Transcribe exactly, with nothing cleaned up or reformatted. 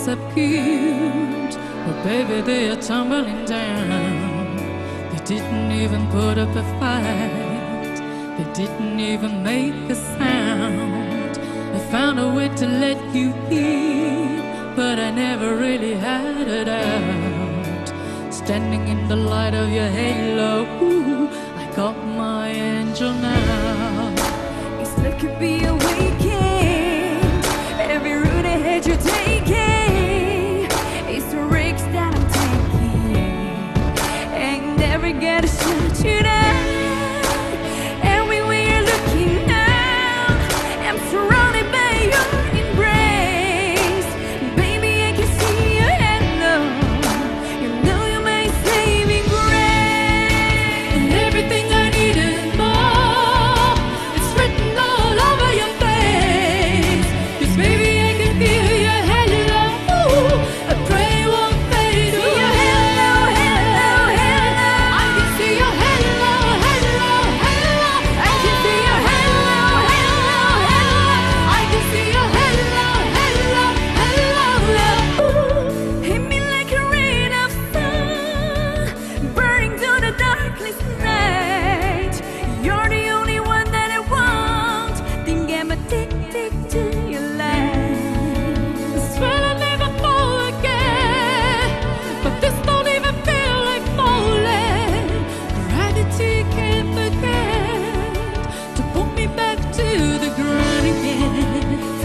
up cute, but baby, they are tumbling down. They didn't even put up a fight, they didn't even make a sound. I found a way to let you in, but I never really had it out. Standing in the light of your halo, ooh, I got my angel now. It's like could be a weekend. Every route ahead you're taking, it's the risks that I'm taking. Ain't never gonna shut you down. Everywhere you're looking now, I'm surrounded by your embrace. Baby, I can see your halo. You know you're my saving grace. And everything I need and more, it's written all over your face. 'Cause baby, I can feel your halo. Ooh, I pray it won't fade away. Your halo, halo, halo. I can see your halo, halo, halo. I can see your halo, halo, halo. I can see your halo, halo, halo. Ooh. Hit me like a rain of sun, burning through the darkest night. You're the only one that I want. Think I'm addicted to your light. I swear I'll never fall again, but this don't even feel like falling. Gravity can't forget to pull me back to the ground again.